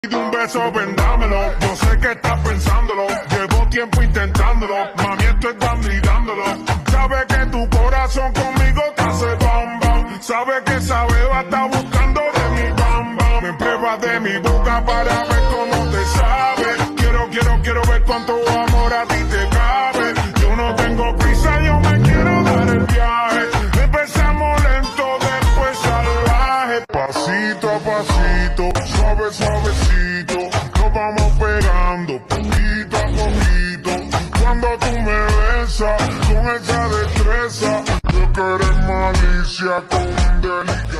De un beso, vendámelo. Yo sé que estás pensándolo. Llevo tiempo intentándolo. Mami, estoy dándolo. Sabe que tu corazón conmigo te hace bam bam. Sabe que esa beba está buscando de mi bam bam. Me prueba de mi boca para ver cómo te sabe. Quiero ver cuánto amor a ti te cabe. Yo no tengo prisa, yo me quiero dar el viaje. Empezamos lento, después salvaje. Pasito a pasito, suavecito, nos vamos pegando poquito a poquito. Cuando tú me besas con esa destreza, yo que eres malicia con un delito.